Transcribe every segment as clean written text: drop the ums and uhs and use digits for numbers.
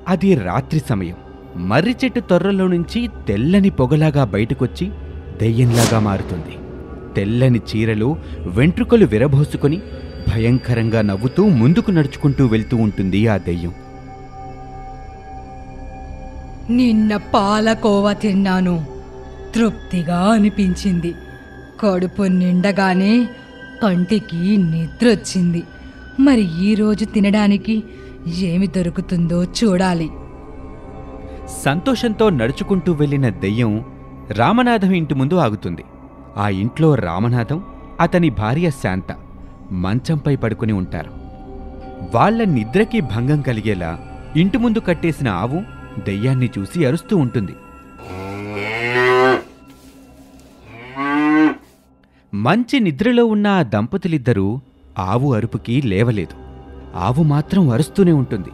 అది రాత్రి సమయం. మర్రి చెట్టు తొర్రలో నుంచి తెల్లని పొగలాగా బయటకొచ్చి దెయ్యంలాగా మారుతుంది. తెల్లని చీరలో వెంట్రుకలు విరబోసుకొని భయంకరంగా నవ్వుతూ ముందుకు నడుచుకుంటూ వెళ్తూ ఉంటుంది ఆ దెయ్యం. నిన్న పాలకోవా తిన్నాను, తృప్తిగా అనిపించింది. కడుపు నిండగానే కంటికి నిద్రొచ్చింది. మరి ఈరోజు తినడానికి ఏమి దొరుకుతుందో చూడాలి. సంతోషంతో నడుచుకుంటూ వెళ్లిన దెయ్యం రామనాథం ఇంటి ముందు ఆగుతుంది. ఆ ఇంట్లో రామనాథం, అతని భార్య శాంత మంచంపై పడుకుని ఉంటారు. వాళ్ల నిద్రకి భంగం కలిగేలా ఇంటి ముందు కట్టేసిన ఆవు దెయ్యాన్ని చూసి అరుస్తూ ఉంటుంది. మంచి నిద్రలో ఉన్న ఆ దంపతులిద్దరూ ఆవు అరుపుకి లేవలేదు. ఆవు మాత్రం అరుస్తూనే ఉంటుంది.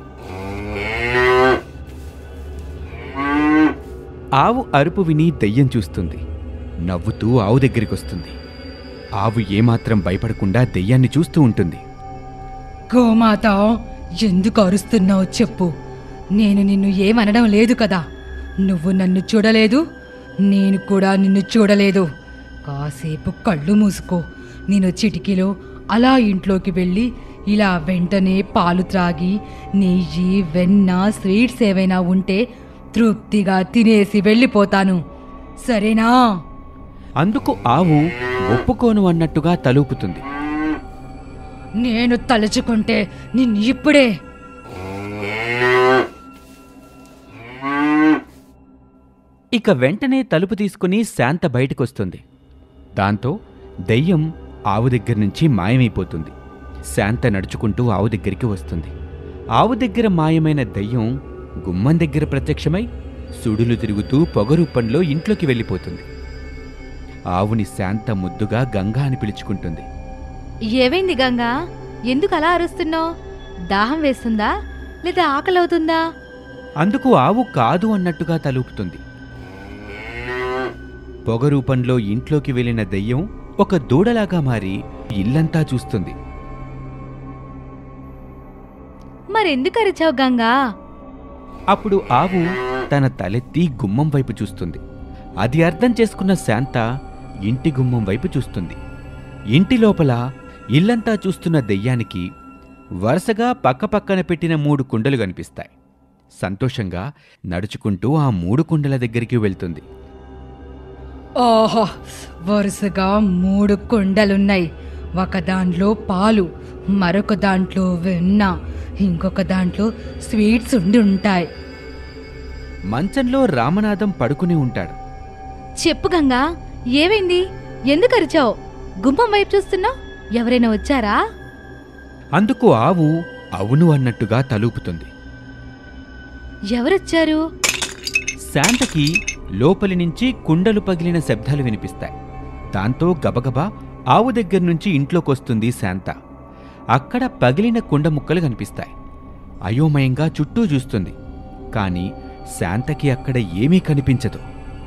ఆవు అరుపు విని దెయ్యం చూస్తుంది. నవ్వుతూ ఆవు దగ్గరికొస్తుంది. ఆవు ఏమాత్రం భయపడకుండా దెయ్యాన్ని చూస్తూ ఉంటుంది. గోమాత, ఎందుకు అరుస్తున్నావు చెప్పు. నేను నిన్ను ఏమనడం లేదు కదా. నువ్వు నన్ను చూడలేదు, నేను కూడా నిన్ను చూడలేదు. కాసేపు కళ్ళు మూసుకో. నేను చిటికీలో అలా ఇంట్లోకి వెళ్ళి ఇలా వెంటనే పాలు త్రాగి నెయ్యి, వెన్న, స్వీట్స్ ఏవైనా ఉంటే తృప్తిగా తినేసి వెళ్ళిపోతాను, సరేనా? అందుకు ఆవు ఒప్పుకోను అన్నట్టుగా తలూపుతుంది. నేను తలుచుకుంటే నిన్ను ఇప్పుడే. ఇక వెంటనే తలుపు తీసుకుని శాంత బయటకొస్తుంది. దాంతో దెయ్యం ఆవు దగ్గర్నుంచి మాయమైపోతుంది. శాంత నడుచుకుంటూ ఆవు దగ్గరికి వస్తుంది. ఆవు దగ్గర మాయమైన దెయ్యం గుమ్మం దగ్గర ప్రత్యక్షమై సుడులు తిరుగుతూ పొగరూపంలో ఇంట్లోకి వెళ్ళిపోతుంది. ఆవుని శాంత ముద్దుగా గంగా అని పిలుచుకుంటుంది. ఏమైంది గంగా? ఎందుకు అలా అరుస్తున్నావు? దాహం వేస్తుందా లేదా ఆకలవుతుందా? అందుకు ఆవు కాదు అన్నట్టుగా తలూపుతుంది. పొగరూపంలో ఇంట్లోకి వెళ్ళిన దెయ్యం ఒక దూడలాగా మారి ఇల్లంతా చూస్తుంది. మరెందుకు అరిచావు గంగా? అప్పుడు ఆవు తన తలెత్తి గుమ్మం వైపు చూస్తుంది. అది అర్థం చేసుకున్న శాంత ఇంటి గుమ్మం వైపు చూస్తుంది. ఇంటి లోపల ఇల్లంతా చూస్తున్న దెయ్యానికి వరుసగా పక్కపక్కన పెట్టిన 3 కుండలు కనిపిస్తాయి. సంతోషంగా నడుచుకుంటూ ఆ 3 కుండల దగ్గరికి వెళ్తుంది. ఆహా, వరుసగా 3 కుండలున్నాయి. ఒక దాంట్లో పాలు, మరొక దాంట్లో వెన్న, ఇంకొక దాంట్లో స్వీట్స్ ఉండి ఉంటాయి. మంచంలో రామనాథం పడుకుని ఉంటాడు. చెప్పు గంగా, ఏమైంది? ఎందుకు అరిచావు? గుమ్మం వైపు చూస్తున్నావు? ఎవరైనా వచ్చారా? అందుకు ఆవు అవును అన్నట్టుగా తలూపుతుంది. ఎవరొచ్చారు? శాంతకి లోపలి నుంచి కుండలు పగిలిన శబ్దాలు వినిపిస్తాయి. దాంతో గబగబా ఆవు దగ్గర్నుంచి ఇంట్లోకొస్తుంది శాంత. అక్కడ పగిలిన కుండ ముక్కలు కనిపిస్తాయి. అయోమయంగా చుట్టూ చూస్తుంది. కాని శాంతకి అక్కడ ఏమీ కనిపించదు.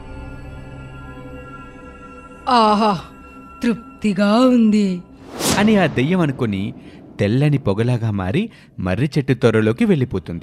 ఆహా, తృప్తిగా ఉంది అని ఆ దెయ్యం అనుకుని తెల్లని పొగలాగా మారి మర్రి చెట్టు త్వరలోకి వెళ్ళిపోతుంది.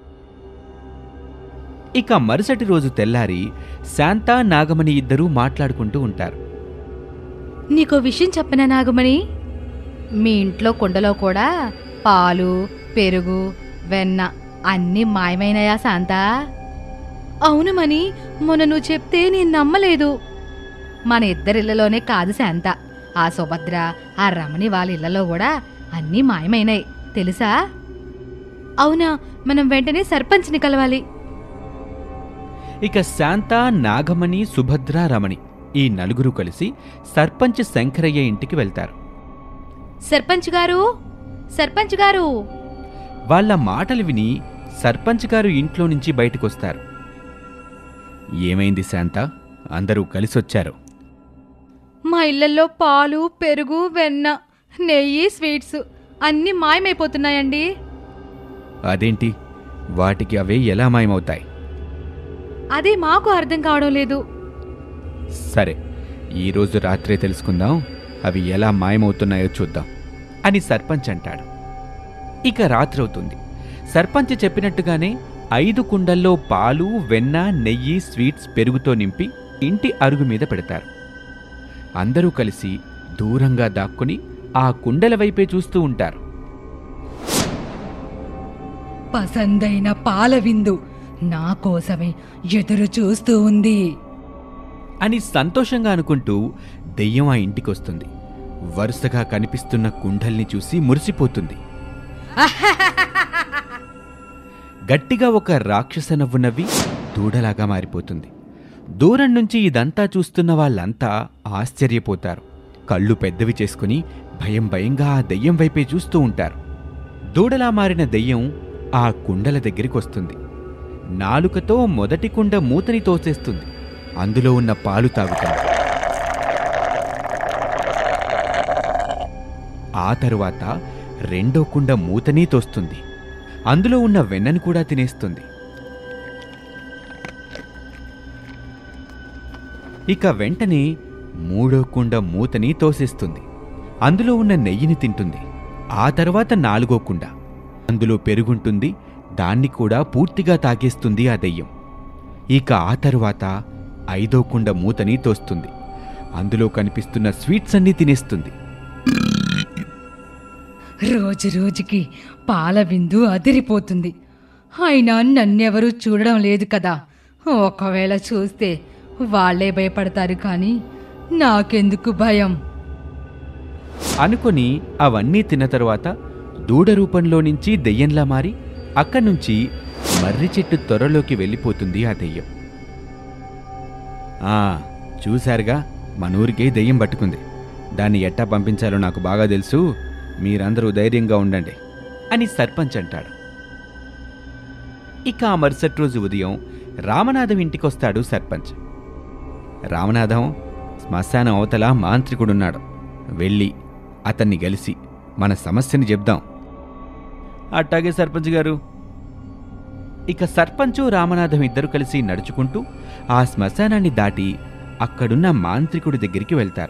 ఇక మరుసటి రోజు తెల్లారి శాంత, నాగమణి ఇద్దరూ మాట్లాడుకుంటూ ఉంటారు. నీకో విషయం చెప్పనా నాగమణి? మీ ఇంట్లో కుండలో కూడా పాలు, పెరుగు, వెన్న అన్నీ మాయమైనయా శాంత? అవును మని, మొన్న నువ్వు చెప్తే నేను నమ్మలేదు. మన ఇద్దరిళ్లలోనే కాదు శాంత, ఆ సుభద్ర, ఆ రమణి వాళ్ళ ఇళ్లలో కూడా అన్నీ మాయమైనాయి తెలుసా? అవునా? మనం వెంటనే సర్పంచ్ని కలవాలి. ఇక శాంత, నాగమణి, సుభద్ర, రమణి ఈ నలుగురు కలిసి సర్పంచ్ శంకరయ్య ఇంటికి వెళ్తారు. సర్పంచ్ గారు, సర్పంచ్ గారు! వాళ్ళ మాటలు విని సర్పంచ్ గారు ఇంట్లో నుంచి బయటకొస్తారు. ఏమైంది శాంత? అందరూ కలిసొచ్చారు. మా ఇళ్లలో పాలు, పెరుగు, వెన్న, నెయ్యి, స్వీట్స్ అన్నీ మాయమైపోతున్నాయండి. అదేంటి? వాటికి అవే ఎలా మాయమవుతాయి? అదే మాకు అర్థం కావడం లేదు. సరే, ఈరోజు రాత్రే తెలుసుకుందాం, అవి ఎలా మాయమవుతున్నాయో చూద్దాం అని సర్పంచ్ అంటాడు. ఇక రాత్రవుతుంది. సర్పంచ్ చెప్పినట్టుగానే 5 కుండల్లో పాలు, వెన్న, నెయ్యి, స్వీట్స్, పెరుగుతో నింపి ఇంటి అరుగు మీద పెడతారు. అందరూ కలిసి దూరంగా దాక్కుని ఆ కుండల వైపే చూస్తూ ఉంటారు. పసందైన పాల విందు నా కోసమే ఎదురు చూస్తూ ఉంది అని సంతోషంగా అనుకుంటూ దెయ్యం ఆ ఇంటికొస్తుంది. వరుసగా కనిపిస్తున్న కుండల్ని చూసి మురిసిపోతుంది. గట్టిగా ఒక రాక్షస నవ్వు నవ్వి దూడలాగా మారిపోతుంది. దూరం నుంచి ఇదంతా చూస్తున్న వాళ్ళంతా ఆశ్చర్యపోతారు. కళ్ళు పెద్దవి చేసుకుని భయం భయంగా ఆ దెయ్యం వైపే చూస్తూ ఉంటారు. దూడలా మారిన దెయ్యం ఆ కుండల దగ్గరికొస్తుంది. నాలుకతో మొదటి కుండ మూతని తోసేస్తుంది. అందులో ఉన్న పాలు తాగుతుంది. ఆ తరువాత రెండో కుండ మూతనీ తోస్తుంది. అందులో ఉన్న వెన్నను కూడా తినేస్తుంది. ఇక వెంటనే మూడో కుండ మూతని తోసేస్తుంది. అందులో ఉన్న నెయ్యిని తింటుంది. ఆ తర్వాత నాలుగో కుండ, అందులో పెరుగుంటుంది. దాన్ని కూడా పూర్తిగా తాగేస్తుంది ఆ దెయ్యం. ఇక ఆ తరువాత 5వ కుండ మూతని తోస్తుంది. అందులో కనిపిస్తున్న స్వీట్స్ అన్నీ తినేస్తుంది. రోజు రోజుకి పాల విందు అదిరిపోతుంది. అయినా నన్నెవరూ చూడడం లేదు కదా. ఒకవేళ చూస్తే వాళ్ళే భయపడతారు, కానీ నాకెందుకు భయం అనుకొని అవన్నీ తిన్న తరువాత దూడ రూపంలో నుంచి దెయ్యంలా మారి అక్కడ్నుంచి మర్రి చెట్టు త్వరలోకి వెళ్ళిపోతుంది ఆ దెయ్యం. చూశారుగా, మనూరికే దెయ్యం పట్టుకుంది. దాన్ని ఎట్టా పంపించాలో నాకు బాగా తెలుసు. మీరందరూ ధైర్యంగా ఉండండి అని సర్పంచ్ అంటాడు. ఇక ఆ మరుసటి రోజు ఉదయం రామనాథం ఇంటికొస్తాడు సర్పంచ్. రామనాథం, శ్మశానం అవతల మాంత్రికుడున్నాడు. వెళ్ళి అతన్ని కలిసి మన సమస్యని చెప్దాం. అట్టాగే సర్పంచ్ గారు. ఇక సర్పంచు రామనాథం ఇద్దరు కలిసి నడుచుకుంటూ ఆ శ్మశానాన్ని దాటి అక్కడున్న మాంత్రికుడి దగ్గరికి వెళ్తారు.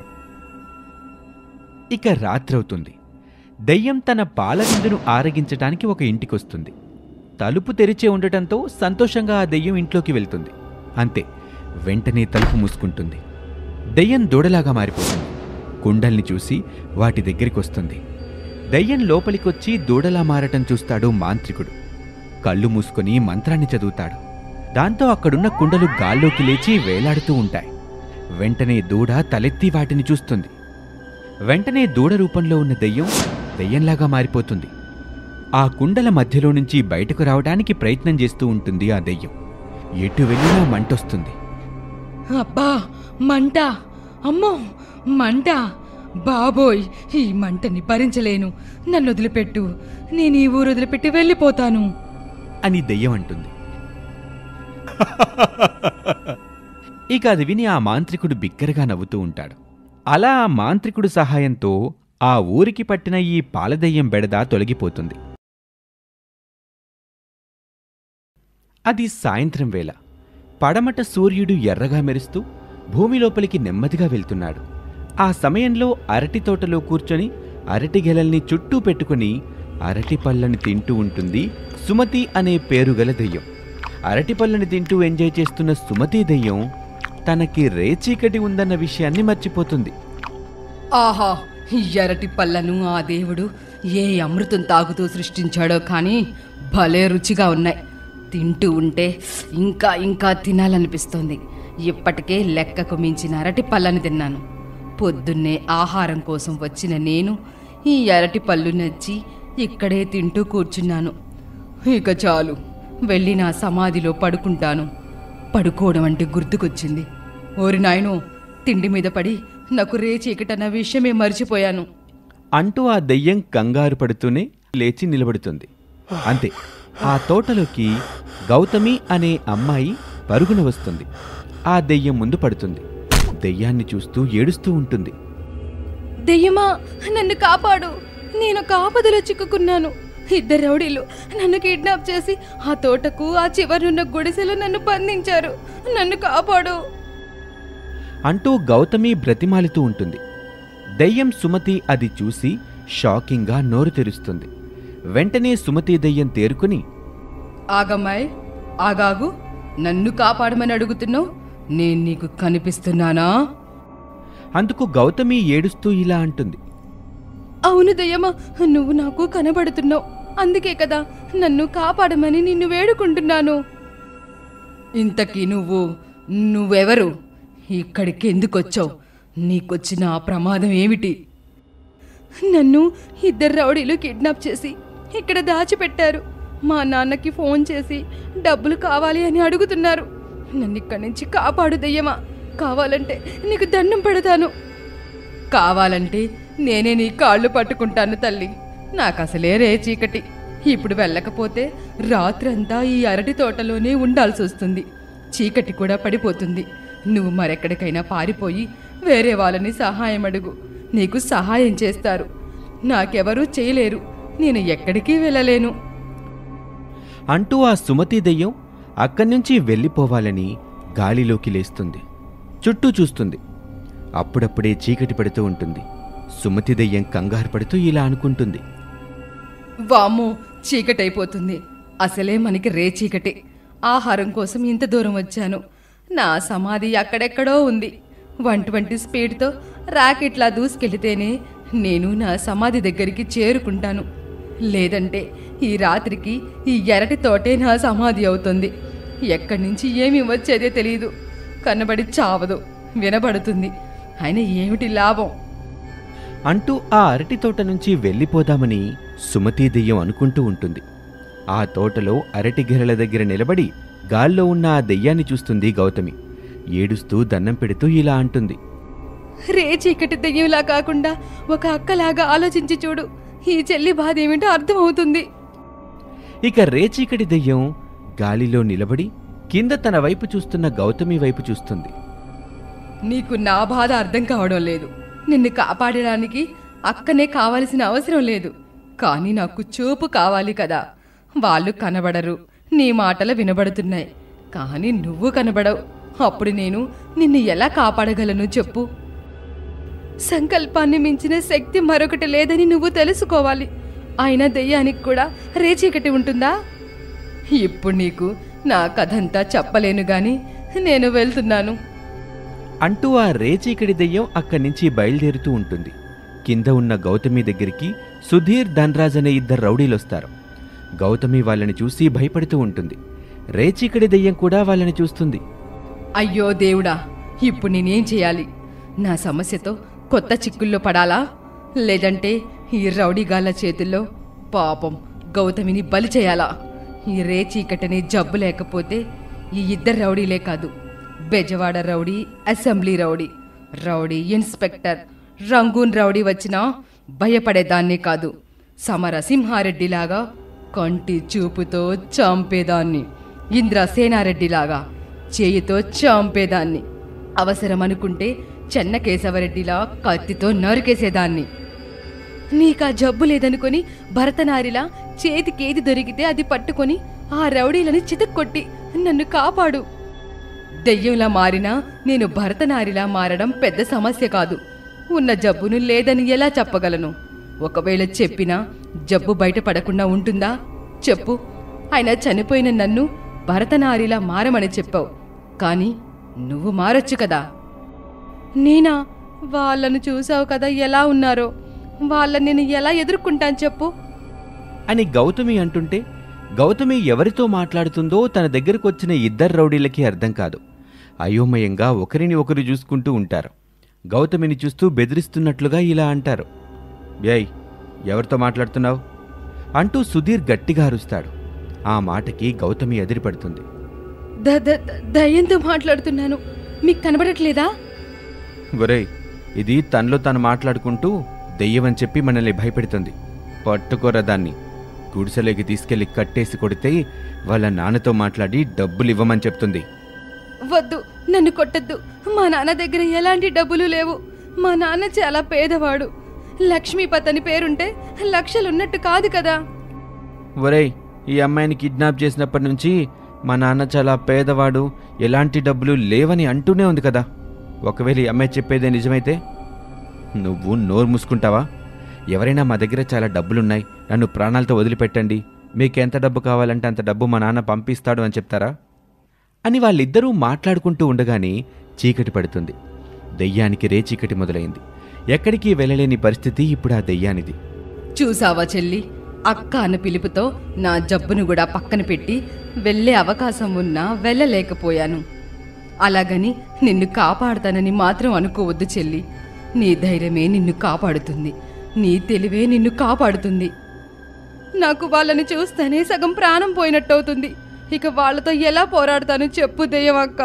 ఇక రాత్రవుతుంది. దెయ్యం తన పాల విందును ఆరగించటానికి ఒక ఇంటికొస్తుంది. తలుపు తెరిచే ఉండటంతో సంతోషంగా ఆ దెయ్యం ఇంట్లోకి వెళ్తుంది. అంతే, వెంటనే తలుపు మూసుకుంటుంది. దెయ్యం దూడలాగా మారిపోతుంది. కుండల్ని చూసి వాటి దగ్గరికొస్తుంది. దెయ్యం లోపలికొచ్చి దూడలా మారటం చూస్తాడు మాంత్రికుడు. కళ్ళు మూసుకొని మంత్రాన్ని చదువుతాడు. దాంతో అక్కడున్న కుండలు గాల్లోకి లేచి వేలాడుతూ ఉంటాయి. వెంటనే దూడ తలెత్తి వాటిని చూస్తుంది. వెంటనే దూడ రూపంలో ఉన్న దెయ్యం దెయ్యంలాగా మారిపోతుంది. ఆ కుండల మధ్యలో నుంచి బయటకు రావడానికి ప్రయత్నం చేస్తూ ఉంటుంది ఆ దెయ్యం. ఎటు వెళ్ళినా మంటొస్తుంది. అబ్బా, మంట! అమ్మో, మంట! బాబోయ్, ఈ మంటని భరించలేను. నన్ను వదిలిపెట్టు. నేను ఈ ఊరు వదిలిపెట్టి వెళ్ళిపోతాను అని దెయ్యం అంటుంది. ఇక అది విని ఆ మాంత్రికుడు బిగ్గరగా నవ్వుతూ ఉంటాడు. అలా ఆ మాంత్రికుడు సహాయంతో ఆ ఊరికి పట్టిన ఈ పాలదెయ్యం బెడద తొలగిపోతుంది. అది సాయంత్రం వేళ. పడమట సూర్యుడు ఎర్రగా మెరుస్తూ భూమి లోపలికి నెమ్మదిగా వెళ్తున్నాడు. ఆ సమయంలో అరటి తోటలో కూర్చొని అరటి గెలల్ని చుట్టూ పెట్టుకుని అరటి పళ్ళని తింటూ ఉంటుంది సుమతి అనే పేరుగల దెయ్యం. అరటి పళ్ళని తింటూ ఎంజాయ్ చేస్తున్న సుమతి దెయ్యం తనకి రేచీకటి ఉందన్న విషయాన్ని మర్చిపోతుంది. ఆహా, ఎరటి పళ్ళను ఆ దేవుడు ఏ అమృతం తాగుతూ సృష్టించాడో కానీ భలే రుచిగా ఉన్నాయి. తింటూ ఉంటే ఇంకా ఇంకా తినాలనిపిస్తోంది. ఇప్పటికే లెక్కకు మించిన అరటి పళ్ళని తిన్నాను. పొద్దున్నే ఆహారం కోసం వచ్చిన నేను ఈ అరటి పళ్ళు నచ్చి ఇక్కడే తింటూ కూర్చున్నాను. ఇక చాలు, వెళ్ళి నా సమాధిలో పడుకుంటాను. పడుకోవడం అంటే గుర్తుకొచ్చింది. ఓరి నాయనో, తిండి మీద పడి నాకు రేచీకటన్న విషయమే మర్చిపోయాను అంటూ ఆ దెయ్యం కంగారు పడుతూనే లేచి నిలబడుతుంది. అంతే, ఆ తోటలోకి గౌతమి అనే అమ్మాయి పరుగున వస్తుంది. ఆ దెయ్యం ముందు పడుతుంది. దెయ్యాన్ని చూస్తూ ఏడుస్తూ ఉంటుంది. దెయ్యమా, నన్ను కాపాడు! నేను ఆపదలో చిక్కుకున్నాను. 2 రౌడీలు నన్ను కిడ్నాప్ చేసి ఆ తోటకు ఆ చివరనున్న గుడిసెలో నన్ను బంధించారు. నన్ను కాపాడు అంటూ గౌతమి బ్రతిమాలుతూ ఉంటుంది. దెయ్యం సుమతి అది చూసి షాకింగ్గా నోరు తెరుస్తుంది. వెంటనే సుమతి దెయ్యం తేరుకుని, ఆగమ్మాయ్, ఆగాగు, నన్ను కాపాడమని అడుగుతున్నావు, నేను నీకు కనిపిస్తున్నానా? అందుకు గౌతమి ఏడుస్తూ ఇలా అంటుంది. అవును దయ్యమా, నువ్వు నాకు కనబడుతున్నావు, అందుకే కదా నన్ను కాపాడమని నిన్ను వేడుకుంటున్నాను. ఇంతకీ నువ్వెవరు? ఇక్కడికి ఎందుకొచ్చావు? నీకొచ్చిన ఆ ప్రమాదం ఏమిటి? నన్ను 2 రౌడీలు కిడ్నాప్ చేసి ఇక్కడ దాచిపెట్టారు. మా నాన్నకి ఫోన్ చేసి డబ్బులు కావాలి అని అడుగుతున్నారు. నన్ను ఇక్కడి నుంచి కాపాడు దయ్యమా, కావాలంటే నీకు దండం పెడతాను. కావాలంటే నేనే నీ కాళ్ళు పట్టుకుంటాను తల్లి. నాకు అసలే చీకటి. ఇప్పుడు వెళ్ళకపోతే రాత్రంతా ఈ అరటి తోటలోనే ఉండాల్సి వస్తుంది. చీకటి కూడా పడిపోతుంది. నువ్వు మరెక్కడికైనా పారిపోయి వేరే వాళ్ళని సహాయం అడుగు, నీకు సహాయం చేస్తారు. నాకెవరూ చేయలేరు, నేను ఎక్కడికి వెళ్ళలేను అంటూ ఆ సుమతి దెయ్యం అక్కడి నుంచి వెళ్ళిపోవాలని గాలిలోకి లేస్తుంది. చుట్టూ చూస్తుంది. అప్పుడప్పుడే చీకటి పడుతూ ఉంటుంది. సుమతి దెయ్యం కంగారు పడుతూ ఇలా అనుకుంటుంది. వామ్మో, చీకటైపోతుంది. అసలే మనకి చీకటి. ఆహారం కోసం ఇంత దూరం వచ్చాను. నా సమాధి అక్కడెక్కడో ఉంది. 120 స్పీడ్తో రాకెట్లా దూసుకెళితేనే నేను నా సమాధి దగ్గరికి చేరుకుంటాను. లేదంటే ఈ రాత్రికి ఈ ఎరటి తోటే నా సమాధి అవుతుంది. ఎక్కడి నుంచి ఏమి వచ్చేదే తెలియదు. కనబడి చావదు, వినబడుతుంది. అయినా ఏమిటి లాభం? అంటూ ఆ అరటి తోట నుంచి వెళ్ళిపోదామని సుమతీ దెయ్యం అనుకుంటూ ఉంటుంది. ఆ తోటలో అరటి గెరల దగ్గర నిలబడి గాల్లో ఉన్న ఆ దెయ్యాన్ని చూస్తుంది గౌతమి. ఏడుస్తూ దండం పెడుతూ ఇలా అంటుంది. చీకటి దెయ్యంలా కాకుండా ఒక అక్కలాగా ఆలోచించి చూడు. ఈ చెల్లి బాధ ఏమిటో అర్థమవుతుంది. ఇక రేచీకటి దెయ్యం గాలిలో నిలబడి కింద తన వైపు చూస్తున్న గౌతమి వైపు చూస్తుంది. నీకు నా బాధ అర్థం కావడం లేదు. నిన్ను కాపాడడానికి అక్కనే కావలసిన అవసరం లేదు. కానీ నాకు చూపు కావాలి కదా. వాళ్ళు కనబడరు, నీ మాటలు వినబడుతున్నాయి, కానీ నువ్వు కనబడవు. అప్పుడు నేను నిన్ను ఎలా కాపాడగలను చెప్పు? సంకల్పాన్ని మించిన శక్తి మరొకటి లేదని నువ్వు తెలుసుకోవాలి. అయినా దెయ్యానికి కూడా రేచీకటి ఉంటుందా? ఇప్పుడు నీకు నా కథంతా చెప్పలేను గాని నేను వెళ్తున్నాను అంటూ ఆ రేచీకటి దెయ్యం అక్కడి నుంచి బయలుదేరుతూ ఉంటుంది. కింద ఉన్న గౌతమి దగ్గరికి సుధీర్, ధన్రాజ్ అనే 2 రౌడీలొస్తారు. గౌతమి వాళ్ళని చూసి భయపడుతూ ఉంటుంది. రేచీకటి దెయ్యం కూడా వాళ్ళని చూస్తుంది. అయ్యో దేవుడా, ఇప్పుడు నేనేం చేయాలి? నా సమస్యతో కొత్త చిక్కుల్లో పడాలా? లేదంటే ఈ రౌడీగాళ్ళ చేతుల్లో పాపం గౌతమిని బలి చేయాలా? ఈ రేచీకటనే జబ్బు లేకపోతే ఈ 2 రౌడీలే కాదు, Bezawada rowdy, assembly rowdy, rowdy inspector, Rangoon rowdy వచ్చినా భయపడేదాన్నే కాదు. సమరసింహారెడ్డిలాగా కంటి చూపుతో చంపేదాన్ని. ఇంద్రసేనారెడ్డిలాగా చేయితో చంపేదాన్ని. అవసరమనుకుంటే చెన్నకేశవరెడ్డిలా కత్తితో నరికేసేదాన్ని. నీకా జబ్బు లేదనుకొని భరతనారిలా చేతికేది దొరికితే అది పట్టుకొని ఆ రౌడీలని చితక్కొట్టి నన్ను కాపాడు. దెయ్యంలా మారినా నేను భరతనారిలా మారడం పెద్ద సమస్య కాదు. ఉన్న జబ్బును లేదని ఎలా చెప్పగలను? ఒకవేళ చెప్పినా జబ్బు బయటపడకుండా ఉంటుందా చెప్పు? ఆయన చనిపోయిన నన్ను భరతనారిలా మారమని చెప్పావు, కానీ నువ్వు మారొచ్చు కదా. నేనా? వాళ్ళను చూసావు కదా ఎలా ఉన్నారో. వాళ్ళని నేను ఎలా ఎదుర్కొంటాను చెప్పు? అని గౌతమి అంటుంటే గౌతమి ఎవరితో మాట్లాడుతుందో తన దగ్గరకు వచ్చిన 2 రౌడీలకి అర్థం కాదు. అయోమయంగా ఒకరిని ఒకరు చూసుకుంటూ ఉంటారు. గౌతమిని చూస్తూ బెదిరిస్తున్నట్లుగా ఇలా అంటారు. ఏయ్, ఎవరితో మాట్లాడుతున్నావు అంటూ సుధీర్ గట్టిగా అరుస్తాడు. ఆ మాటకి గౌతమి ఎదిరిపడుతుంది. దయ్యంతో మాట్లాడుతున్నాను, మీకు కనబడట్లేదా? ఒరేయ్, ఇది తనలో తను మాట్లాడుకుంటూ దెయ్యమని చెప్పి మనల్ని భయపెడుతుంది. పట్టుకోరా దాన్ని. గుడిసెలోకి తీసుకెళ్లి కట్టేసి కొడితే వాళ్ళ నాన్నతో మాట్లాడి డబ్బులు ఇవ్వమని చెప్తుంది. వద్దు, నన్ను కొట్టద్దు. మా నాన్న దగ్గర ఎలాంటి డబ్బులు లేవు. మా నాన్న చాలా పేదవాడు. లక్ష్మీపత్ అని పేరుంటే లక్షలున్నట్టు కాదు కదా. ఒరేయ్, ఈ అమ్మాయిని కిడ్నాప్ చేసినప్పటి నుంచి మా నాన్న చాలా పేదవాడు, ఎలాంటి డబ్బులు లేవని అంటూనే ఉంది కదా. ఒకవేళ ఈ అమ్మాయి చెప్పేదే నిజమైతే నువ్వు నోరు మూసుకుంటావా? ఎవరైనా మా దగ్గర చాలా డబ్బులున్నాయి, నన్ను ప్రాణాలతో వదిలిపెట్టండి, మీకెంత డబ్బు కావాలంటే అంత డబ్బు మా నాన్న పంపిస్తాడు అని చెప్తారా అని వాళ్ళిద్దరూ మాట్లాడుకుంటూ ఉండగానే చీకటి పడుతుంది. దెయ్యానికి రేచీకటి మొదలైంది. ఎక్కడికి వెళ్ళలేని పరిస్థితి ఇప్పుడు ఆ దెయ్యానిది. చూసావా చెల్లి, అక్క అన్న పిలుపుతో నా జబ్బును కూడా పక్కన పెట్టి వెళ్ళే అవకాశం ఉన్నా వెళ్ళలేకపోయాను. అలాగని నిన్ను కాపాడుతానని మాత్రం అనుకోవద్దు చెల్లి. నీ ధైర్యమే నిన్ను కాపాడుతుంది, నీ తెలివే నిన్ను కాపాడుతుంది. నాకు వాళ్ళని చూస్తేనే సగం ప్రాణం పోయినట్టవుతుంది. ఇక వాళ్ళతో ఎలా పోరాడతాను చెప్పు దెయ్యం అక్క.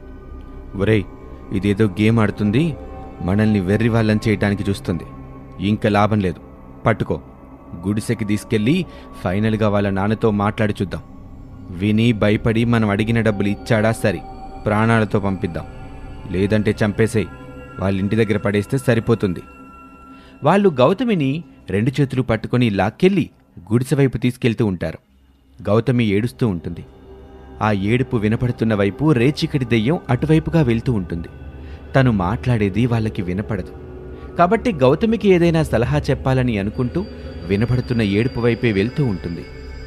ఒరేయ్, ఇదేదో గేమ్ ఆడుతుంది, మనల్ని వెర్రి వాళ్ళని చేయటానికి చూస్తుంది. ఇంకా లాభం లేదు, పట్టుకో. గుడిసెకి తీసుకెళ్ళి ఫైనల్గా వాళ్ళ నాన్నతో మాట్లాడి చూద్దాం. విని భయపడి మనం అడిగిన డబ్బులు ఇచ్చాడా సరి, ప్రాణాలతో పంపిద్దాం. లేదంటే చంపేసేయ్, వాళ్ళ ఇంటి దగ్గర పడేస్తే సరిపోతుంది. వాళ్ళు గౌతమిని 2 చేతులు పట్టుకొని లాక్కెళ్ళి గుడిసె వైపు తీసుకెళ్తూ ఉంటారు. గౌతమి ఏడుస్తూ ఉంటుంది. ఆ ఏడుపు వినపడుతున్న వైపు రేచీకటి దెయ్యం అటువైపుగా వెళ్తూ ఉంటుంది. తను మాట్లాడేది వాళ్ళకి వినపడదు. కాబట్టి గౌతమికి ఏదైనా సలహా చెప్పాలని అనుకుంటూ వినపడుతున్న ఏడుపు వైపే వెళ్తూ ఉంటుంది.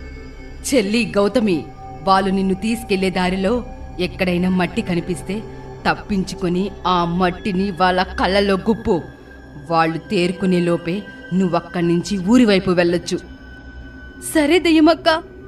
చెల్లి గౌతమి, వాళ్ళు నిన్ను తీసుకెళ్లే దారిలో ఎక్కడైనా మట్టి కనిపిస్తే తప్పించుకొని ఆ మట్టిని వాళ్ళ కళ్ళలో గుప్పు. వాళ్ళు తేరుకునే లోపే నువ్వక్కడి నుంచి ఊరి వైపు వెళ్ళొచ్చు. సరే దెయ్యమక్క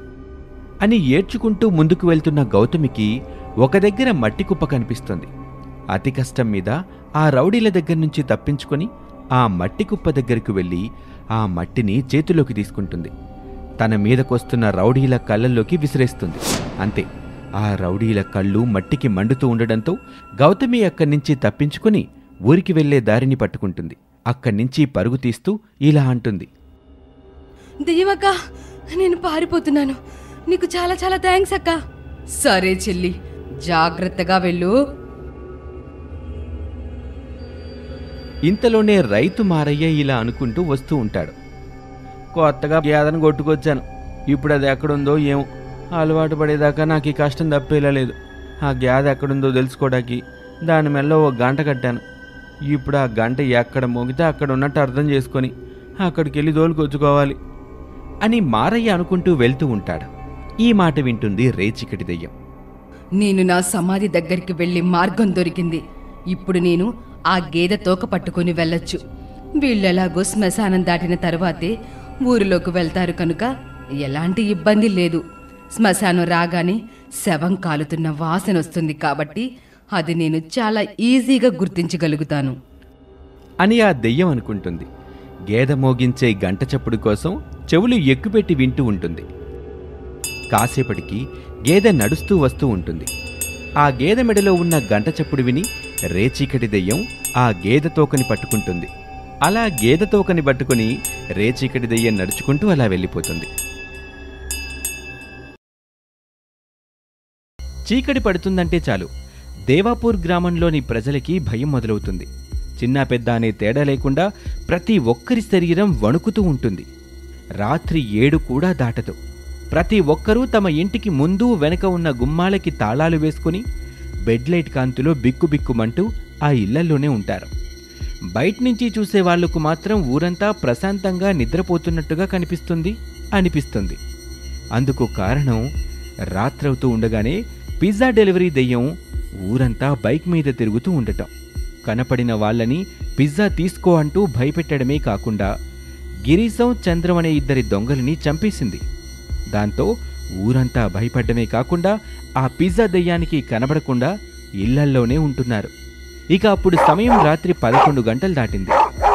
అని ఏడ్చుకుంటూ ముందుకు వెళ్తున్న గౌతమికి ఒక దగ్గర మట్టి కుప్ప కనిపిస్తుంది. అతి కష్టం మీద ఆ రౌడీల దగ్గర నుంచి తప్పించుకొని ఆ మట్టి కుప్ప దగ్గరకు వెళ్ళి ఆ మట్టిని చేతిలోకి తీసుకుంటుంది. తన మీదకొస్తున్న రౌడీల కళ్ళల్లోకి విసిరేస్తుంది. అంతే, ఆ రౌడీల కళ్ళు మట్టికి మండుతూ ఉండడంతో గౌతమి అక్కడి నుంచి తప్పించుకుని ఊరికి వెళ్లే దారిని పట్టుకుంటుంది. అక్కడ్నించి పరుగు తీస్తూ ఇలా అంటుంది. దెయ్యమక్క, నేను పారిపోతున్నాను. నీకు చాలా చాలా థ్యాంక్స్ అక్క. సరే చెల్లి, జాగ్రత్తగా వెళ్ళు. ఇంతలోనే రైతు మారయ్య ఇలా అనుకుంటూ వస్తూ ఉంటాడు. కొత్తగా గేదెను కొట్టుకొచ్చాను, ఇప్పుడు అది ఎక్కడుందో ఏమో. అలవాటు పడేదాకా నాకు ఈ కష్టం తప్పేలా లేదు. ఆ గేదె ఎక్కడుందో తెలుసుకోవడానికి దాని మెల్ల ఓ గంట కట్టాను. ఇప్పుడు ఆ గంట ఎక్కడ మోగితే అక్కడ ఉన్నట్టు అర్థం చేసుకొని అక్కడికి వెళ్ళి దోలుకొచ్చుకోవాలి అని మారయ్య అనుకుంటూ వెళ్తూ ఉంటాడు. ఈ మాట వింటుంది రేచీకటి దెయ్యం. నేను నా సమాధి దగ్గరికి వెళ్లే మార్గం దొరికింది. ఇప్పుడు నేను ఆ గేదె తోక పట్టుకుని వెళ్ళొచ్చు. వీళ్ళెలాగో శ్మశానం దాటిన తరువాతే ఊరిలోకి వెళ్తారు కనుక ఎలాంటి ఇబ్బంది లేదు. శ్మశానం రాగానే శవం కాలుతున్న వాసన వస్తుంది కాబట్టి అది నేను చాలా ఈజీగా గుర్తించగలుగుతాను అని ఆ దెయ్యం అనుకుంటుంది. గేదె మోగించే గంట చప్పుడు కోసం చెవులు ఎక్కుపెట్టి వింటూ ఉంటుంది. కాసేపటికి గేదె నడుస్తూ వస్తూ ఉంటుంది. ఆ గేదె మెడలో ఉన్న గంట చప్పుడు విని రేచీకటి దెయ్యం ఆ గేదె తోకని పట్టుకుంటుంది. అలా గేదె తోకని పట్టుకుని రేచీకటి దెయ్యం నడుచుకుంటూ అలా వెళ్ళిపోతుంది. చీకటి పడుతుందంటే చాలు దేవాపూర్ గ్రామంలోని ప్రజలకి భయం మొదలవుతుంది. చిన్న పెద్ద అనే తేడా లేకుండా ప్రతి ఒక్కరి శరీరం వణుకుతూ ఉంటుంది. రాత్రి 7 కూడా దాటదు. ప్రతి ఒక్కరూ తమ ఇంటికి ముందు వెనక ఉన్న గుమ్మాలకి తాళాలు వేసుకుని బెడ్లైట్ కాంతిలో బిక్కుబిక్కుమంటూ ఆ ఇళ్లల్లోనే ఉంటారు. బయట్నుంచి చూసే వాళ్లకు మాత్రం ఊరంతా ప్రశాంతంగా నిద్రపోతున్నట్టుగా అనిపిస్తుంది. అందుకు కారణం రాత్రవుతూ ఉండగానే పిజ్జా డెలివరీ దెయ్యం ఊరంతా బైక్ మీద తిరుగుతూ ఉండటం. కనపడిన వాళ్ళని పిజ్జా తీసుకో అంటూ భయపెట్టడమే కాకుండా గిరీశం, చంద్రం అనే 2 దొంగలని చంపేసింది. దాంతో ఊరంతా భయపడ్డమే కాకుండా ఆ పిజ్జా దెయ్యానికి కనబడకుండా ఇళ్లల్లోనే ఉంటున్నారు. ఇక అప్పుడు సమయం రాత్రి 11 గంటలు దాటింది.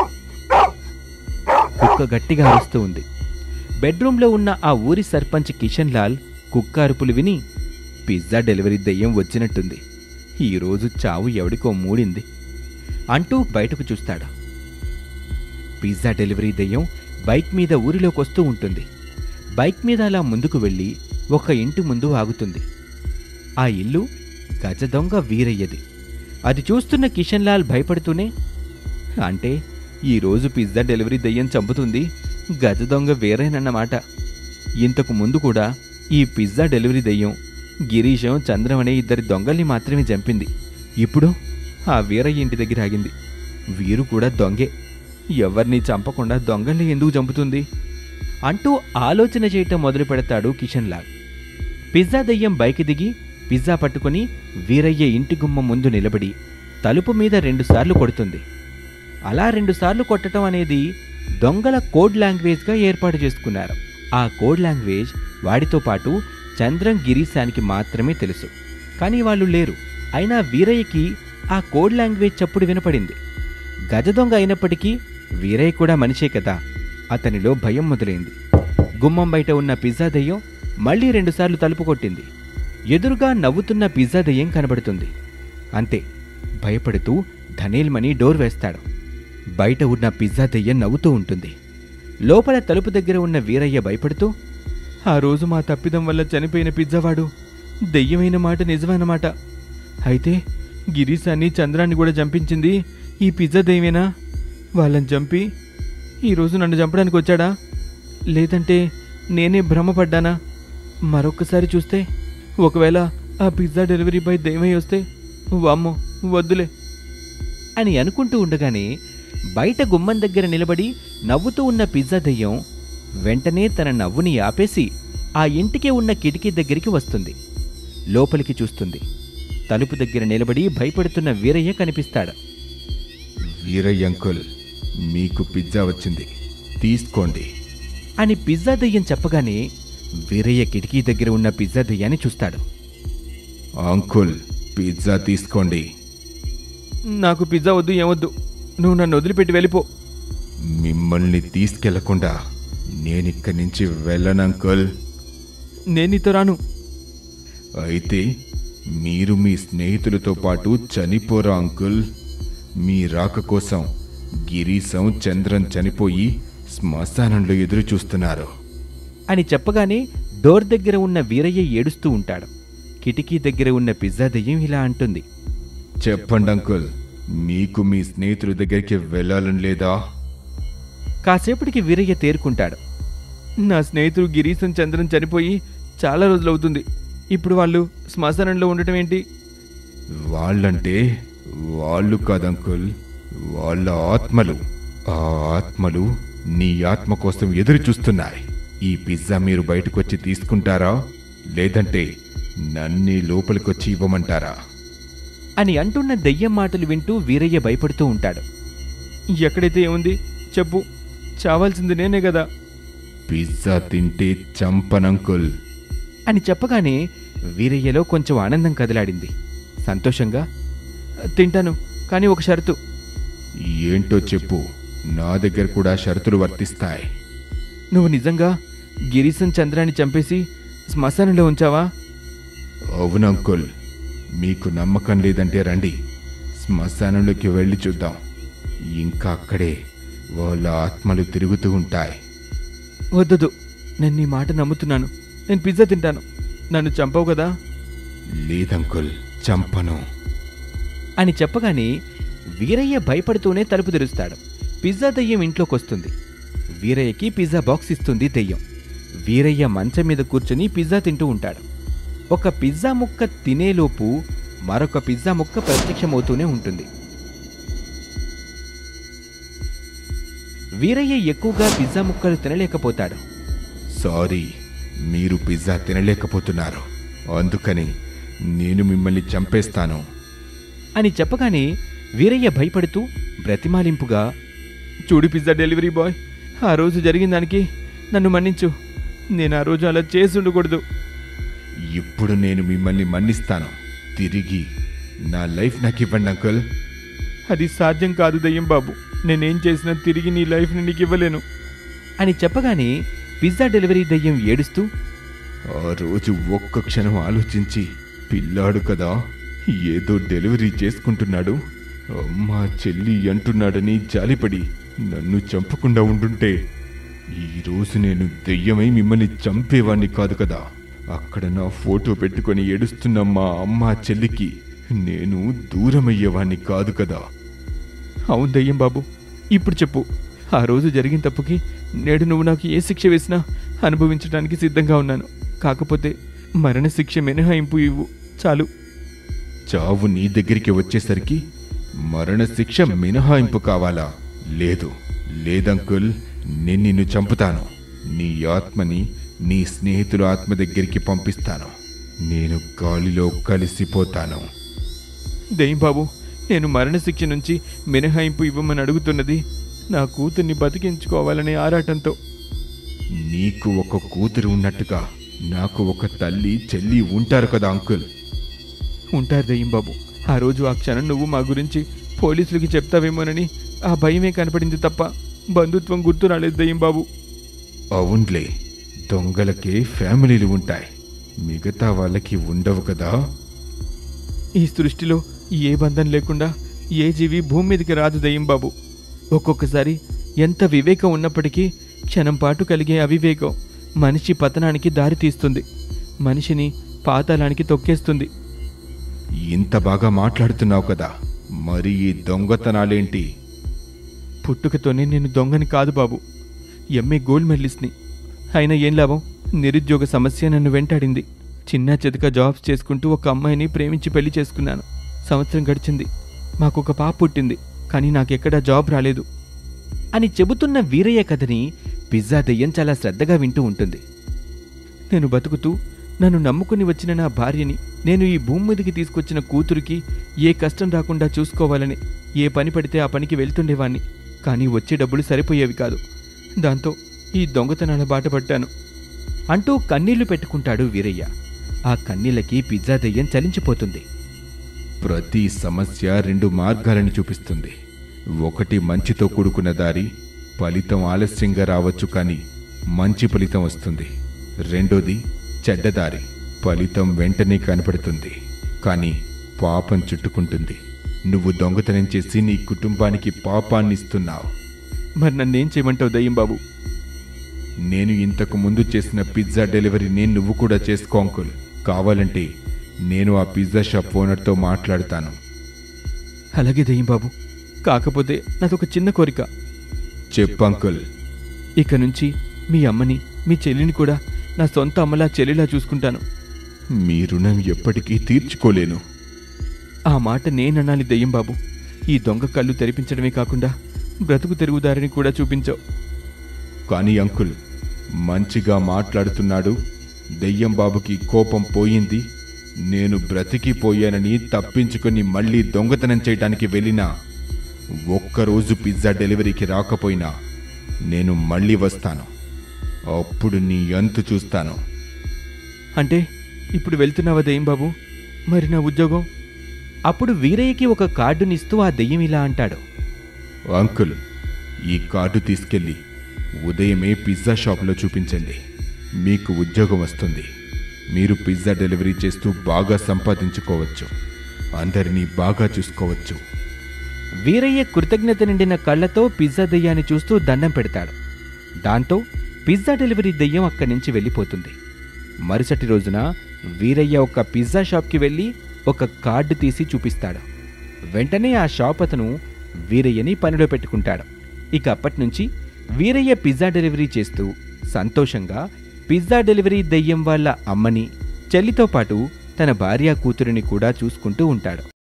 కుక్క గట్టిగా అరుస్తూ ఉంది. బెడ్రూంలో ఉన్న ఆ ఊరి సర్పంచ్ కిషన్ లాల్ కుక్క అరుపులు విని, పిజ్జా డెలివరీ దెయ్యం వచ్చినట్టుంది, ఈరోజు చావు ఎవడికో మూడింది అంటూ బయటకు చూస్తాడు. పిజ్జా డెలివరీ దెయ్యం బైక్ మీద ఊరిలోకొస్తూ ఉంటుంది. బైక్ మీద అలా ముందుకు వెళ్ళి ఒక ఇంటి ముందు ఆగుతుంది. ఆ ఇల్లు గజ దొంగ వీరయ్యది. అది చూస్తున్న కిషన్ లాల్ భయపడుతూనే, అంటే ఈరోజు పిజ్జా డెలివరీ దెయ్యం చంపుతుంది గజ దొంగ వీరయ్యనన్నమాట. ఇంతకు ముందు కూడా ఈ పిజ్జా డెలివరీ దెయ్యం గిరీశం, చంద్రం అనే 2 దొంగల్ని మాత్రమే చంపింది. ఇప్పుడు ఆ వీరయ్య ఇంటి దగ్గర ఆగింది. వీరు కూడా దొంగే. ఎవరిని చంపకుండా దొంగల్ని ఎందుకు చంపుతుంది అంటూ ఆలోచన చేయటం మొదలు పెడతాడు కిషన్ లాల్. పిజ్జా దెయ్యం బైక్ దిగి పిజ్జా పట్టుకుని వీరయ్య ఇంటి గుమ్మం ముందు నిలబడి తలుపు మీద 2 సార్లు కొడుతుంది. అలా 2 సార్లు కొట్టడం అనేది దొంగల కోడ్ లాంగ్వేజ్గా ఏర్పాటు చేసుకున్నారు. ఆ కోడ్ లాంగ్వేజ్ వాడితో పాటు చంద్రం గిరీశానికి మాత్రమే తెలుసు. కానీ వాళ్ళు లేరు. అయినా వీరయ్యకి ఆ కోడ్ లాంగ్వేజ్ చప్పుడు వినపడింది. గజ దొంగ అయినప్పటికీ వీరయ్య కూడా మనిషే కదా. అతనిలో భయం మొదలైంది. గుమ్మం బయట ఉన్న పిజ్జా దెయ్యం మళ్ళీ 2 సార్లు తలుపు కొట్టింది. ఎదురుగా నవ్వుతున్న పిజ్జా దెయ్యం కనబడుతుంది. అంతే, భయపడుతూ ధనేల్మని డోర్ వేస్తాడు. బయట ఉన్న పిజ్జా దెయ్యం నవ్వుతూ ఉంటుంది. లోపల తలుపు దగ్గర ఉన్న వీరయ్య భయపడుతూ, ఆ రోజు మా తప్పిదం వల్ల చనిపోయిన పిజ్జావాడు దెయ్యమైన మాట నిజమన్నమాట. అయితే గిరీశాన్ని చంద్రాన్ని కూడా చంపించింది ఈ పిజ్జా దెయ్యమేనా? వాళ్ళని చంపి ఈరోజు నన్ను చంపడానికి వచ్చాడా? లేదంటే నేనే భ్రమపడ్డానా? మరొక్కసారి చూస్తే ఒకవేళ ఆ పిజ్జా డెలివరీ బాయ్ దెయ్యమై వస్తే వామ్మో వద్దులే అని అనుకుంటూ ఉండగానే బయట గుమ్మం దగ్గర నిలబడి నవ్వుతూ ఉన్న పిజ్జా దెయ్యం వెంటనే తన నవ్వుని ఆపేసి ఆ ఇంటికి ఉన్న కిటికీ దగ్గరికి వస్తుంది. లోపలికి చూస్తుంది. తలుపు దగ్గర నిలబడి భయపడుతున్న వీరయ్య కనిపిస్తాడు. వీరయ్య అంకుల్, మీకు పిజ్జా వచ్చింది, తీసుకోండి అని పిజ్జా దెయ్యం చెప్పగానే వీరయ్య కిటికీ దగ్గర ఉన్న పిజ్జా దెయ్యాన్ని చూస్తాడు. అంకుల్, పిజ్జా తీసుకోండి. నాకు పిజ్జా వద్దు, ఏమొద్దు, నువ్వు నన్ను వదిలిపెట్టి వెళ్ళిపో. మిమ్మల్ని తీసుకెళ్లకుండా నేనిక్కడి నుంచి వెళ్ళను అంకుల్. నేనితో రాను. అయితే మీరు మీ స్నేహితులతో పాటు చనిపోరా అంకుల్. మీ రాక కోసం గిరీశం చంద్రం చనిపోయి శ్మశానంలో ఎదురు చూస్తున్నారు అని చెప్పగానే డోర్ దగ్గర ఉన్న వీరయ్య ఏడుస్తూ ఉంటాడు. కిటికీ దగ్గర ఉన్న పిజ్జా దెయ్యం ఇలా అంటుంది. చెప్పండి అంకుల్, మీకు మీ స్నేహితుల దగ్గరికి వెళ్ళాలని లేదా? కాసేపటికి వీరయ్య తేరుకుంటాడు. నా స్నేహితుడు గిరీశం చంద్రం చనిపోయి చాలా రోజులవుతుంది. ఇప్పుడు వాళ్ళు శ్మశానంలో ఉండటం ఏంటి? వాళ్ళంటే వాళ్ళు కాదంకుల్, వాళ్ళ ఆత్మలు. ఆ ఆత్మలు నీ ఆత్మ కోసం ఎదురు చూస్తున్నాయి. ఈ పిజ్జా మీరు బయటకొచ్చి తీసుకుంటారా, లేదంటే నన్ను లోపలికొచ్చి ఇవ్వమంటారా అని అంటున్న దెయ్యం మాటలు వింటూ వీరయ్య భయపడుతూ ఉంటాడు. ఎక్కడైతే ఏముంది చెప్పు, చావాల్సింది నేనే కదా. పిజ్జా తింటే చంపనంకుల్ అని చెప్పగానే వీరయ్యలో కొంచెం ఆనందం కదలాడింది. సంతోషంగా, తింటాను, కానీ ఒక షరతు. ఏంటో చెప్పు, నా దగ్గర కూడా షరతులు వర్తిస్తాయి. నువ్వు నిజంగా గిరీశం చంద్రాన్ని చంపేసి శ్మశానంలో ఉంచావా? అవునంకుల్, మీకు నమ్మకం లేదంటే రండి, శ్మశానంలోకి వెళ్ళి చూద్దాం. ఇంకా అక్కడే వాళ్ళ ఆత్మలు తిరుగుతూ ఉంటాయి. వద్దదు, నేను నీ మాట నమ్ముతున్నాను. నేను పిజ్జా తింటాను. నన్ను చంపవు కదా? లేదంకుల్, చంపను అని చెప్పగానే వీరయ్య భయపడుతూనే తలుపు తెరుస్తాడు. పిజ్జా దెయ్యం ఇంట్లోకొస్తుంది. వీరయ్యకి పిజ్జా బాక్స్ ఇస్తుంది దెయ్యం. వీరయ్య మంచం మీద కూర్చుని పిజ్జా తింటూ ఉంటాడు. ఒక పిజ్జా ముక్క తినేలోపు మరొక పిజ్జా ముక్క ప్రత్యక్షమవుతూనే ఉంటుంది. వీరయ్య ఎక్కువగా పిజ్జా ముక్కలు తినలేకపోతాడు. సారీ, మీరు పిజ్జా తినలేకపోతున్నారు, అందుకని నేను మిమ్మల్ని చంపేస్తాను అని చెప్పగానే వీరయ్య భయపడుతూ బ్రతిమాలింపుగా, చూడు పిజ్జా డెలివరీ బాయ్, ఆ రోజు జరిగిన దానికి నన్ను మన్నించు. నేను ఆ రోజు అలా చేసి ఉండకూడదు. ఇప్పుడు నేను మిమ్మల్ని మన్నిస్తాను. తిరిగి నా లైఫ్ నాకు ఇవ్వండి అంకుల్. అది సాధ్యం కాదు దయ్యం బాబు. నేనేం చేసినా తిరిగి నీ లైఫ్ని నీకు ఇవ్వలేను అని చెప్పగానే పిజ్జా డెలివరీ దయ్యం ఏడుస్తూ, ఆ రోజు ఒక్క క్షణం ఆలోచించి, పిల్లాడు కదా ఏదో డెలివరీ చేసుకుంటున్నాడు, అమ్మా చెల్లి అంటున్నాడని జాలిపడి నన్ను చంపకుండా ఉండుంటే ఈరోజు నేను దెయ్యమై మిమ్మల్ని చంపేవాణ్ణి కాదు కదా. అక్కడ నా ఫోటో పెట్టుకొని ఏడుస్తున్న మా అమ్మా చెల్లికి నేను దూరమయ్యేవాణ్ణి కాదు కదా. అవును దయ్యం బాబు, ఇప్పుడు చెప్పు, ఆ రోజు జరిగిన తప్పుకి నేడు నువ్వు నాకు ఏ శిక్ష వేసినా అనుభవించడానికి సిద్ధంగా ఉన్నాను. కాకపోతే మరణశిక్ష మినహాయింపు ఇవ్వు చాలు. చావు నీ దగ్గరికి వచ్చేసరికి మరణశిక్ష మినహాయింపు కావాలా? లేదు లేదంకుల్, నేను నిన్ను చంపుతాను. నీ ఆత్మని నీ స్నేహితుల ఆత్మ దగ్గరికి పంపిస్తాను. నేను గాలిలో కలిసిపోతాను. దెయ్యం బాబు, నేను మరణశిక్ష నుంచి మినహాయింపు ఇవ్వమని అడుగుతున్నది నా కూతుర్ని బతికించుకోవాలనే ఆరాటంతో. నీకు ఒక కూతురు ఉన్నట్టుగా నాకు ఒక తల్లి చెల్లి ఉంటారు కదా అంకుల్. ఉంటారు దెయ్యం బాబు. ఆ రోజు ఆ క్షణం నువ్వు మా గురించి పోలీసులకి చెప్తావేమోనని ఆ భయమే కనపడింది తప్ప బంధుత్వం గుర్తు రాలేదు దెయ్యం బాబు. అవునులే, దొంగలకే ఫ్యామిలీలు ఉంటాయి, మిగతా వాళ్ళకి ఉండవు కదా. ఈ సృష్టిలో ఏ బంధం లేకుండా ఏ జీవి భూమి మీదకి రాదు దెయ్యం బాబు. ఒక్కొక్కసారి ఎంత వివేకం ఉన్నప్పటికీ క్షణం పాటు కలిగే అవివేకం మనిషి పతనానికి దారి తీస్తుంది, మనిషిని పాతాళానికి తొక్కేస్తుంది. ఇంత బాగా మాట్లాడుతున్నావు కదా, మరి ఈ దొంగతనాలేంటి? పుట్టుకతోనే నేను దొంగని కాదు బాబు, ఎంఏ గోల్డ్ మెడలిస్ట్ని. అయినా ఏం లాభం, నిరుద్యోగ సమస్య నన్ను వెంటాడింది. చిన్న చితక జాబ్స్ చేసుకుంటూ ఒక అమ్మాయిని ప్రేమించి పెళ్లి చేసుకున్నాను. సంవత్సరం గడిచింది, మాకొక పాప పుట్టింది. కానీ నాకెక్కడా జాబ్ రాలేదు అని చెబుతున్న వీరయ్య కథని పిజ్జా దెయ్యం చాలా శ్రద్ధగా వింటూ ఉంటుంది. నేను బతుకుతూ నన్ను నమ్ముకుని వచ్చిన నా భార్యని, నేను ఈ భూమి మీదకి తీసుకొచ్చిన కూతురికి ఏ కష్టం రాకుండా చూసుకోవాలని ఏ పని పడితే ఆ పనికి వెళ్తుండేవాణ్ణి. కానీ వచ్చే డబ్బులు సరిపోయేవి కాదు. దాంతో ఈ దొంగతనాల బాట పట్టాను అంటూ కన్నీళ్లు పెట్టుకుంటాడు వీరయ్య. ఆ కన్నీళ్ళకి పిజ్జా దెయ్యం చలించిపోతుంది. ప్రతి సమస్య రెండు మార్గాలను చూపిస్తుంది. ఒకటి మంచితో కూడుకున్న దారి, ఫలితం ఆలస్యంగా రావచ్చు కానీ మంచి ఫలితం వస్తుంది. రెండోది చెడ్డదారి, ఫలితం వెంటనే కనపడుతుంది కానీ పాపం చుట్టుకుంటుంది. నువ్వు దొంగతనం చేసి నీ కుటుంబానికి పాపాన్ని ఇస్తున్నావు. మరి నన్నేం చేయమంటావు దయ్యం బాబు? నేను ఇంతకు ముందు చేసిన పిజ్జా డెలివరీని నువ్వు కూడా చేసుకో అంకుల్. కావాలంటే నేను ఆ పిజ్జా షాప్ ఓనర్తో మాట్లాడతాను. అలాగే దయ్యం బాబు, కాకపోతే నాదొక చిన్న కోరిక. చెప్పు అంకుల్. ఇక నుంచి మీ అమ్మని మీ చెల్లిని కూడా నా సొంత అమ్మలా చెల్లిలా చూసుకుంటాను. మీ రుణం ఎప్పటికీ తీర్చుకోలేను. ఆ మాట నేననాలి దయ్యం బాబు. ఈ దొంగ కళ్ళు తెరిపించడమే కాకుండా బ్రతుకు తిరుగుదారిని కూడా చూపించావు. కానీ అంకుల్, మంచిగా మాట్లాడుతున్నాడు. దెయ్యం బాబుకి కోపం పోయింది. నేను బ్రతికిపోయానని తప్పించుకొని మళ్ళీ దొంగతనం చేయడానికి వెళ్ళినా, ఒక్కరోజు పిజ్జా డెలివరీకి రాకపోయినా నేను మళ్ళీ వస్తాను. అప్పుడు నీ అంతు చూస్తాను. అంటే ఇప్పుడు వెళ్తున్నావా దయ్యం బాబు? మరి నా ఉద్యోగం? అప్పుడు వీరయ్యకి ఒక కార్డునిస్తూ ఆ దెయ్యం ఇలా అంటాడు. అంకుల్, ఈ కార్డు తీసుకెళ్ళి ఉదయమే పిజ్జా షాప్లో చూపించండి. మీకు ఉద్యోగం వస్తుంది. మీరు పిజ్జా డెలివరీ చేస్తూ బాగా సంపాదించుకోవచ్చు, అందరినీ బాగా చూసుకోవచ్చు. వీరయ్య కృతజ్ఞత నిండిన కళ్ళతో పిజ్జా దెయ్యాన్ని చూస్తూ దండం పెడతాడు. దాంతో పిజ్జా డెలివరీ దెయ్యం అక్కడి నుంచి వెళ్ళిపోతుంది. మరుసటి రోజున వీరయ్య ఒక పిజ్జా షాప్కి వెళ్ళి ఒక కార్డు తీసి చూపిస్తాడు. వెంటనే ఆ షాప్ అతను వీరయ్యని పనిలో పెట్టుకుంటాడు. ఇక అప్పటినుంచి వీరయ్య పిజ్జా డెలివరీ చేస్తూ సంతోషంగా పిజ్జా డెలివరీ దెయ్యం వాళ్ళ అమ్మని, చెల్లితో పాటు తన భార్య కూతురిని కూడా చూసుకుంటూ ఉంటాడు.